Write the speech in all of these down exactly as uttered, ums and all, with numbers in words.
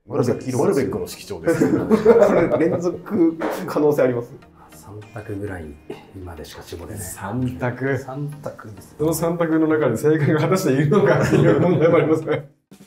マルベックの色調です。これ連続可能性あります。 さん択ぐらいまでしか絞れない。 さん択。 さん択です。 そのさん択の中で正解が果たしているのかっていう問題もありますね。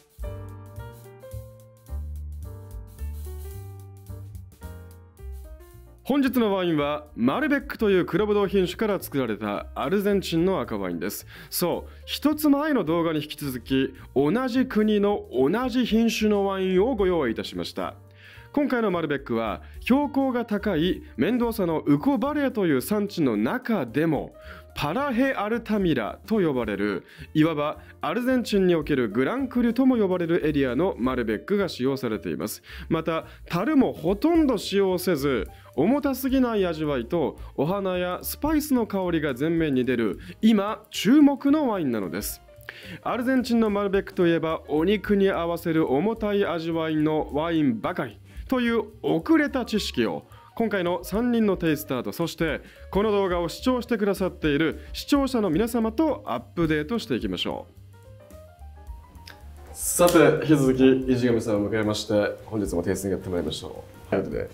本日のワインはマルベックという黒ブドウ品種から作られたアルゼンチンの赤ワインです。そう、一つ前の動画に引き続き同じ国の同じ品種のワインをご用意いたしました。今回のマルベックは標高が高いメンドーサのウコバレーという産地の中でもパラヘアルタミラと呼ばれる、いわばアルゼンチンにおけるグランクリュとも呼ばれるエリアのマルベックが使用されています。また樽もほとんど使用せず、重たすぎない味わいとお花やスパイスの香りが前面に出る今注目のワインなのです。アルゼンチンのマルベックといえばお肉に合わせる重たい味わいのワインばかりという遅れた知識を今回のさんにんのテイスターと、そしてこの動画を視聴してくださっている視聴者の皆様とアップデートしていきましょう。さて、引き続き石上さんを迎えまして本日もテイスティングやってもらいましょう。ということで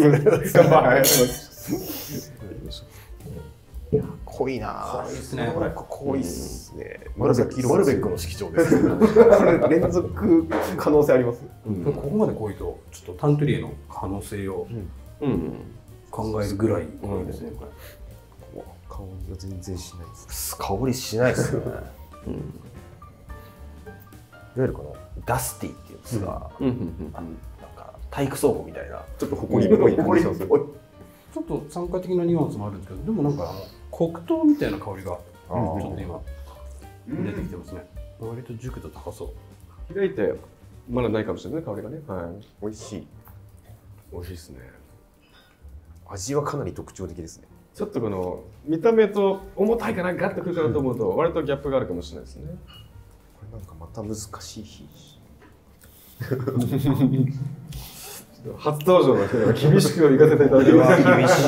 濃いな。 濃いですね。これ濃いっすね。マルベックの色調です。これ連続可能性あります。 ここまで濃いとちょっとタントリエの可能性を考えるぐらい濃いですね。 香りが全然しないです。香りしないですよね。いわゆるこのダスティっていうんですが、体育倉庫みたいなちょっと埃っぽい感じがする。 ちょっと酸化的なニュアンスもあるんですけど、でもなんかあの黒糖みたいな香りがちょっと今出てきてますね。割と熟度高そう。 開いてまだないかもしれない香りがね。はい。 美味しい。 美味しいですね。 味はかなり特徴的ですね。 ちょっとこの見た目と重たいかな、ガッとくるかなと思うと割とギャップがあるかもしれないですね。 これなんかまた難しい品初登場の人には厳しく言わせていただきます。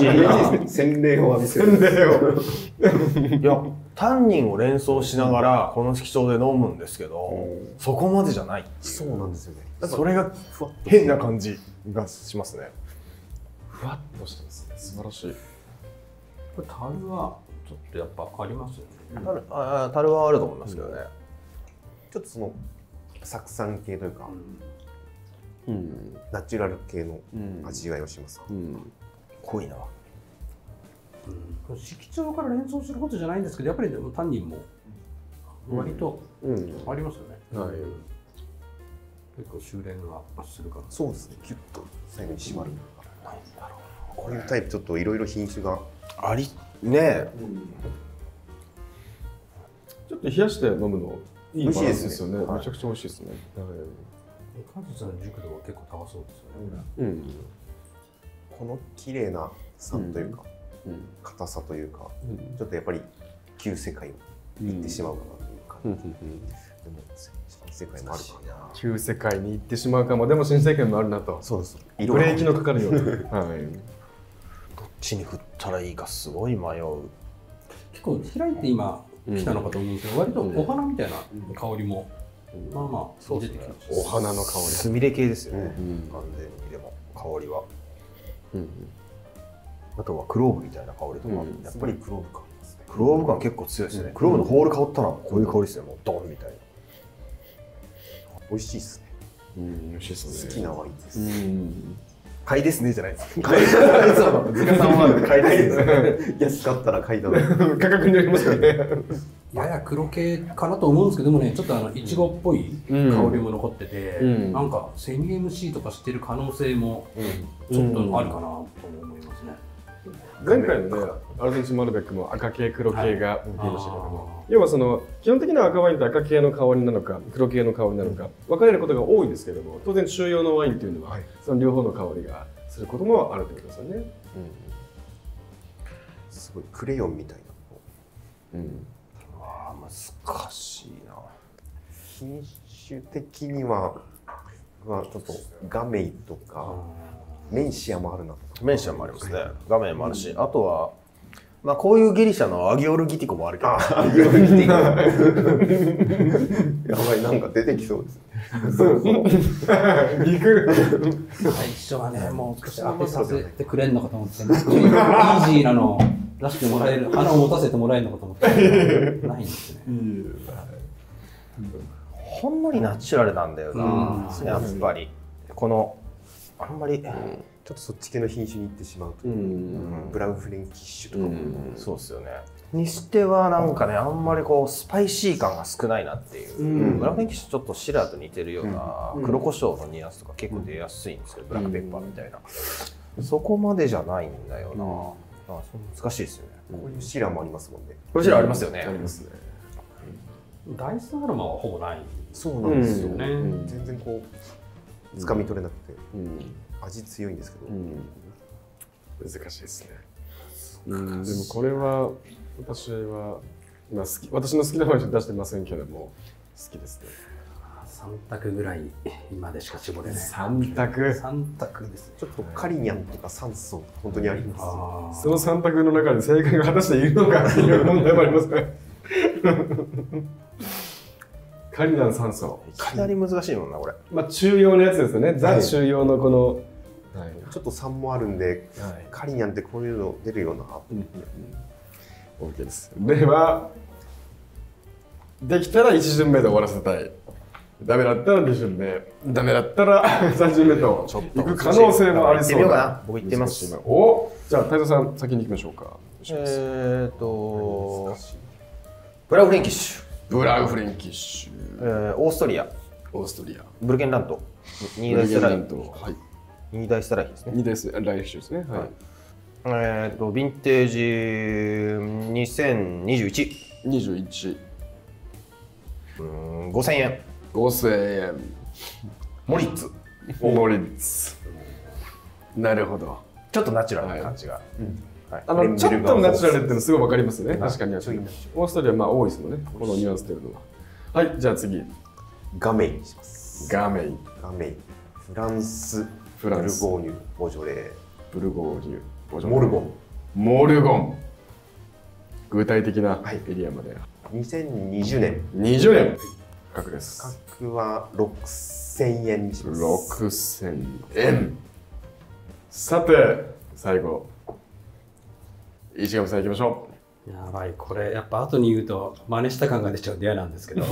厳しいな。洗礼を浴びせる。 洗礼を。 いや、タンニンを連想しながらこの色調で飲むんですけど、そこまでじゃない。そうなんですよね。それが変な感じがしますね。 ふわっとしてますね。素晴らしい。 これ樽はちょっとやっぱありますよね。 樽、あ、樽はあると思いますけどね。ちょっとその酢酸系というか。うん、ナチュラル系の味わいをします。うん、濃いな。 うん、色調から連想することじゃないんですけど、やっぱりタンニンも割とありますよね。うんうん、はい。結構修練がするから。 そうですね。キュッと最後に締まる。なんだろう。こういうタイプちょっといろいろ品種がありねえ、うん。 ちょっと冷やして飲むのいいバランスですよね。めちゃくちゃ美味しいですね。 果実の熟度は結構高そうですよね。 うん、この綺麗な酸というか、硬さというか、ちょっとやっぱり旧世界に行ってしまうかなというか、でも新世界もあるかな。 旧世界に行ってしまうかも、でも新世界もあるなと。 そうです。 ブレーキのかかるような。はい。 どっちに振ったらいいかすごい迷う。 結構開いて今来たのかと思うんですけど、割とお花みたいな香りも。まあまあ、そうですね。 お花の香り。 スミレ系ですよね。完全にでも香りは。あとはクローブみたいな香りとか、やっぱりクローブ感ですね。クローブ感結構強いですね。クローブのホール香ったらこういう香りですね。もうドンみたいな。美味しいですね。 うん、美味しいですね。 好きなワインです。買いですねじゃないです。買いですね。ズカさんは買いですね。安かったら買いだな。 価格によりますよね。 やや黒系かなと思うんですけど、でもね、ちょっとあのいちごっぽい香りも残ってて、うん、なんかセミ エムシー とかしてる可能性もちょっとあるかなと思いますね。 前回のね、アルゼンチンマルベックも赤系黒系が言いましたけども、要はその基本的な赤ワインって赤系の香りなのか黒系の香りなのか分かれることが多いんですけども、当然中庸のワインっていうのはその両方の香りがすることもあるということですよね。うん、 すごいクレヨンみたいな。うん、あ難しいな。品種的には、まあ、ちょっとガメイとかメンシアもあるな。メンシアもありますね。ガメイもあるし、うん、あとはまあこういうギリシャのアギオルギティコもあるけど。アギオルギティコ。やばい、なんか出てきそうです。 ギク最初はね、もう少し当てさせてくれんのかと思って、イージーなの出してもらえる、花を持たせてもらえるのかと思って、ないんですね。 ほんのりナチュラルなんだよな、やっぱり。この、あんまり、 ちょっとそっち系の品種に行ってしまうと、ブラウンフレンキッシュとかも、 そうですよね。にしてはなんかね、あんまりこうスパイシー感が少ないなっていう、ブラウンフレンキッシュちょっとシラーと似てるような黒胡椒のニュアンスとか結構出やすいんですけど、ブラックペッパーみたいな、そこまでじゃないんだよな。あ、難しいですよね。 こういうシラーもありますもんね。 これシラーありますよね。 ありますね。 ダイスアロマはほぼない。 そうなんですよね。 全然こう掴み取れなくて、味強いんですけど、 難しいですね。うん、でもこれは私は今好き、私の好きなワイン出してませんけども好きですね。 さん択ぐらい今でしか絞れない。 さん択。 さん択ですね。 ちょっとカリニャンとか酸素本当にあります。 そのさん択の中で正解が果たしているのかっていう問題もありますね。カリニャン酸素。 かなり難しいもんなこれ。 まあ中庸のやつですよね。ザ中庸のこの。 はい、ちょっと酸もあるんで、はい、カリニャンってこういうの出るような。 うん、OK です。では、できたらいち巡目で終わらせたい。ダメだったらに巡目。ダメだったらさん巡目と行く可能性もありそうだ。 僕行ってみます。 お、じゃあ太蔵さん先に行きましょうか。 えっと、ブラウンフレンキッシュ。 ブラウンフレンキッシュ。 えー、オーストリア。 オーストリア。 ブルケンラント。ニーダイスライヒ。 はい。 ニーダイスライヒですね。 ニーダイスライヒですね。はい。 えっと、ヴィンテージにせんにじゅういち。 にじゅういち。 うん、ごせんえん。 ごせんえん。 モリッツ。 モリッツ。なるほど。 ちょっとナチュラルな感じが。 あのちょっとナチュラルっていうのすごいわかりますね。確かに。オーストリアまあ多いですもんね。このニュアンスっていうのは。はい、じゃあ次。 ガメイにします。 ガメイ。 ガメイ。フランス。 フランス。 ブルゴーニュ、ボジョレー。 ブルゴーニュ、ボジョレー。モルゴン。 モルゴン。具体的なエリアまで。 にせんにじゅうねん。 にじゅうねん。価格です。 価格はろくせんえんにします。 ろくせんえん。さて、最後。石上さん行きましょう。やばい、これやっぱ後に言うと真似した感が出ちゃうんで嫌なんですけど、はい、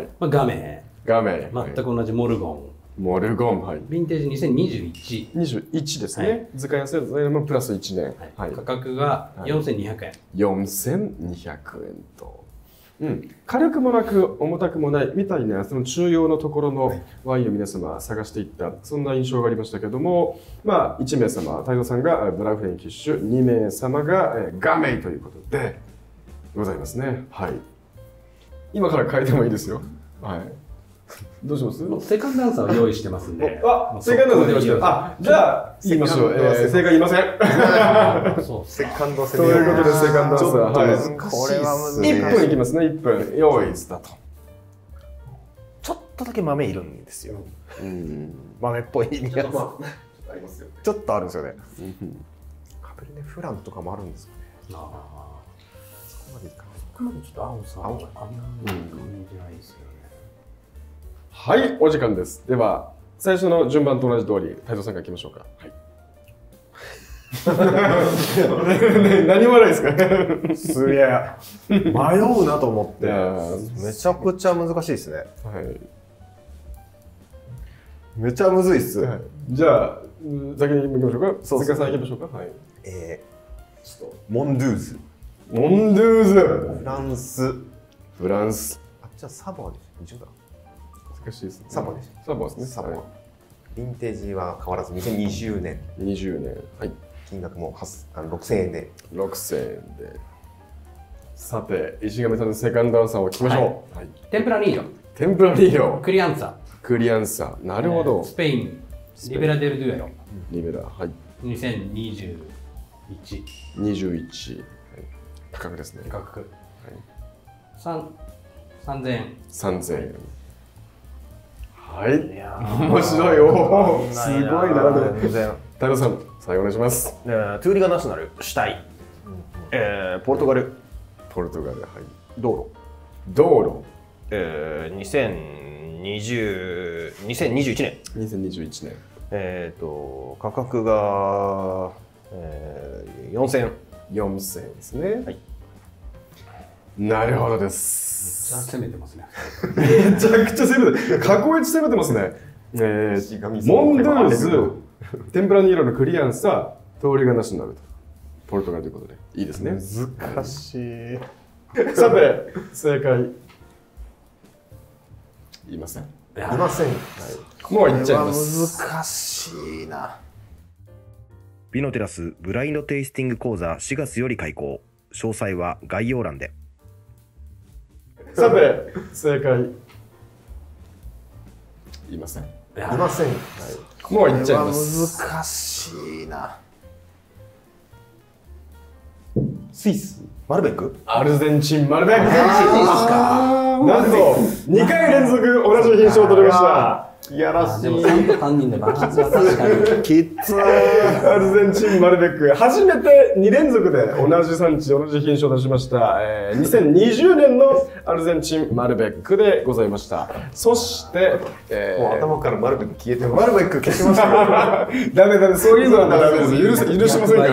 まあガメガメ全く同じモルゴン、 モルゴン、はい、 ヴィンテージにせんにじゅういち。 にじゅういちですね、はい、図鑑安いのもプラスいちねん、はいはい、価格がよんせんにひゃくえん、 よんせんにひゃくえんと、うん、軽くもなく重たくもないみたいなその中庸のところのワインを皆様探していったそんな印象がありましたけども、まあいちめいさま太蔵さんがブラウンフレンキッシュ、にめいさまがガメイということでございますね。はい。今から変えてもいいですよ。はい。どうします？ セカンドアンサーを用意してますんで。 あ、セカンドアンサー出ました。あ、じゃあ言いましょう。えー、正解言いません。 そう。セカンドということでセカンドアンサー。はい。 これは難しい。 いっぷんいきますね。いっぷん。用意スタート。 ちょっとだけ豆いるんですよ。うん。豆っぽいニュアンス。ちょっとあるんですよね。 カベルネフランとかもあるんですかね。ああ。そこまでいかない。 そこまでちょっと青さあんまり感じないですよね。 はい、お時間です。では、最初の順番と同じ通り、太蔵さんからいきましょうか。はい。何笑いですか？ すげえ。迷うなと思って。めちゃくちゃ難しいですね。はい。めちゃむずいっす。はい、 じゃあ、先に行きましょうか。鈴鹿さん行きましょうか。はい。 えー、ちょっと、モンドゥーズ。 モンドゥーズ。 フランス。 フランス。 あ、じゃあサバでしょ。だ。 難しいですね。 サバでしょ。 サバですね。 サバ。ヴィンテージは変わらずにせんにじゅうねん。 にじゅうねん。はい。 金額もろくせんえんで。 ろくせんえんで。さて、石上さんのセカンドアンサーを聞きましょう。はい。 天ぷらニーロ。 天ぷらニーロ。 クリアンサ。 クリアンサ。なるほど。 スペイン。リベラデルドゥエロ。 リベラ。はい。 にせんにじゅういち。 にじゅういち。価格ですね。 価格。はい。三。三千円。 三千円。はい。面白い。おお、すごいな。太郎さん、最後お願いします。 トゥーリガナショナル、シュタイ。えー、ポルトガル。 ポルトガル、はい。 道路。 道路。 えー、にせんにじゅう、にせんにじゅういちねん。 にせんにじゅういちねん。 えっと、価格が、えー、よんせん。 よんせんえんですね。 はい。 なるほどです。 じゃあ攻めてますね。 めちゃくちゃ攻めて、過去一攻めてますね。えー、モンドゥーズ、天ぷらに色のクリアンサー、通りがなしになると。ポルトガルということで、いいですね。 難しい。 さて、正解。言いません。 いません。 もう言っちゃいます。 難しいな。 美のテラスブラインドテイスティング講座しがつより開講。詳細は概要欄で。 さて、正解。言いません。 いません。 もう言っちゃいます。 難しいな。スイス、マルベック、 アルゼンチン、マルベック。 あーなんとにかい連続同じ品種を取りました。 いやらしい。 でもちゃんと担任でバランスは確かに。 きつー。 アルゼンチン、マルベック、初めてに連続で同じ産地、同じ品種を出しました。えー、にせんにじゅうねんのアルゼンチン、マルベックでございました。そして、えー、 もう頭からマルベック消えてます。マルベック消しました。 ダメダメ、そういうのはダメです。許せ、許しませんから。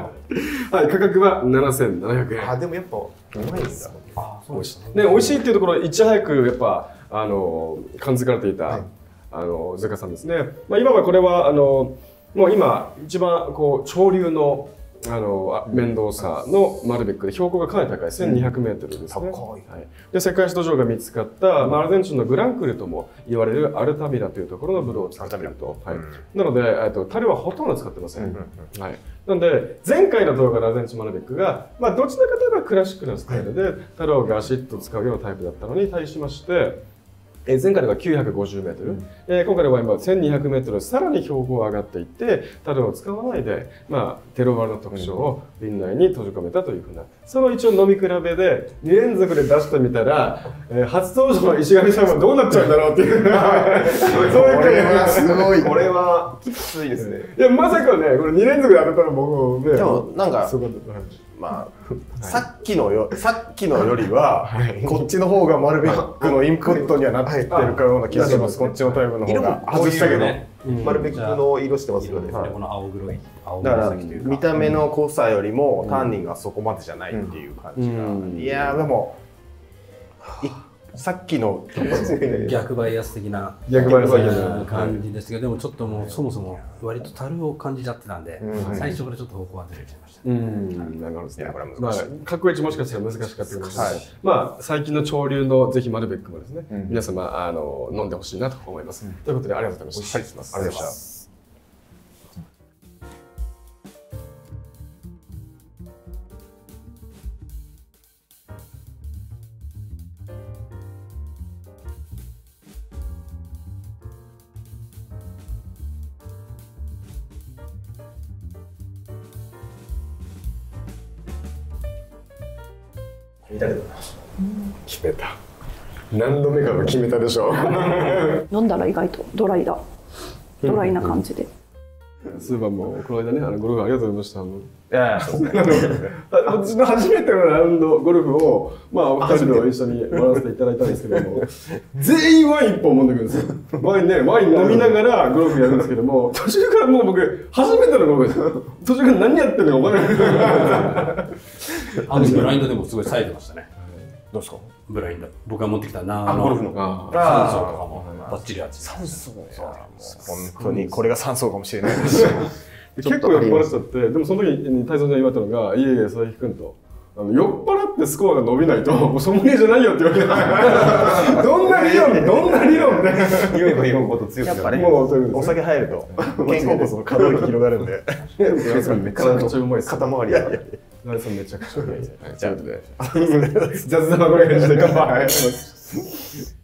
はい、価格はななせんななひゃくえん。 あ、でもやっぱうまいんだ。 あ、そうですね。 ね、美味しいっていうところ、いち早くやっぱあの感づかれていた、はい、あのゼカさんですね。まあ今はこれはあのもう今一番こう潮流のあのメンドーサのマルベックで標高がかなり高いせんにひゃくメートルですね。 高い。 はい。で世界史土壌が見つかった、まあ、アルゼンチンのグランクルとも言われるアルタミラというところのブドウを使っていると。はい。なのでえっと樽はほとんど使ってません。はい。なので前回の動画のアルゼンチンマルベックがまあどちらかといえばクラシックなスタイルで樽をガシッと使うようなタイプだったのに対しまして。えー、前回ではきゅうひゃくごじゅうメートル、うん、えー、今回では今せんにひゃくメートルさらに標高が上がっていって樽を使わないで、まあ、テロワールの特徴を瓶内に閉じ込めたというふうなその一応飲み比べでに連続で出してみたら、えー、初登場の石上さんはどうなっちゃうんだろうっていうそういうこれはすごいこれはきついですね。 いやまさかねこれに連続で当てたら僕ねでもなんかそうまあ、さっきのよさっきのよりは、こっちの方がマルベックのインプットにはなってるかような気がします。こっちのタイプの方が外したけど、マルベックの色してますよね。 この青黒い。 だから見た目の濃さよりもタンニンがそこまでじゃないっていう感じが。いやでもさっきの逆バイアス的な逆バイアス的な感じですけど、でもちょっともうそもそも割と樽を感じちゃってたんで、最初からちょっと方向がずれちゃいました。 うん、なるほどですね。 これは難しい。 まあ、格位置もしかしたら難しかったかもしれない。まあ、最近の潮流のぜひマルベックもですね、皆様、あの、飲んでほしいなと思います。ということで、ありがとうございました。 ありがとうございました。 決めた。何度目かは決めたでしょう。 飲んだら意外とドライだ。ドライな感じで。 そういえばもうこの間ね、あのゴルフありがとうございました。あのいやそうですね。 私の初めてのラウンドゴルフをまあお二人で一緒に回らせていただいたんですけども、全員ワイン一本飲んでくるんですよ。ワインね、ワイン飲みながらゴルフやるんですけども、途中からもう僕初めてのゴルフです。途中から何やってんのか分からない。 あのブラインドでもすごい冴えてましたね。 どうですか？ ブラインド。僕が持ってきたなあのゴルフの酸素とかもバッチリやつ。 酸素ね。本当にこれが酸素かもしれないです。 結構酔っ払っちゃって、でもその時に太蔵ちゃんに言われたのが、いえいえ佐々木君と。あの酔っ払ってスコアが伸びないと、もうソムリエじゃないよって言われて、どんな理論、どんな理論って言えば言うほど強くなる。やっぱね、お酒入ると肩甲骨の可動域広がるんで、 めちゃくちゃうまいです。 肩周りが。 ナイさんめちゃくちゃうまいです。ということで、雑談はこれにして乾杯。